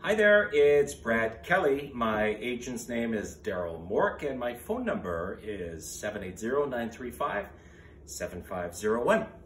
Hi there, it's Brad Kelly. My agent's name is Daryl Mork, and my phone number is 780-935-7501.